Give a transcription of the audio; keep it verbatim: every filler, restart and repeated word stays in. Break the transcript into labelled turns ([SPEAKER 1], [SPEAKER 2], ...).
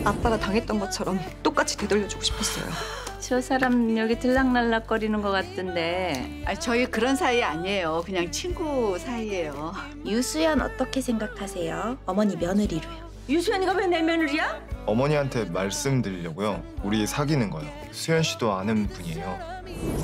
[SPEAKER 1] 아빠가 당했던 것처럼 똑같이 되돌려주고 싶었어요.
[SPEAKER 2] 저 사람 여기 들락날락거리는 것 같던데.
[SPEAKER 3] 아, 저희 그런 사이 아니에요. 그냥 친구 사이예요.
[SPEAKER 4] 유수연 어떻게 생각하세요? 어머니 며느리로요.
[SPEAKER 2] 유수연이가 왜 내 며느리야?
[SPEAKER 5] 어머니한테 말씀드리려고요. 우리 사귀는 거요. 수연 씨도 아는 분이에요.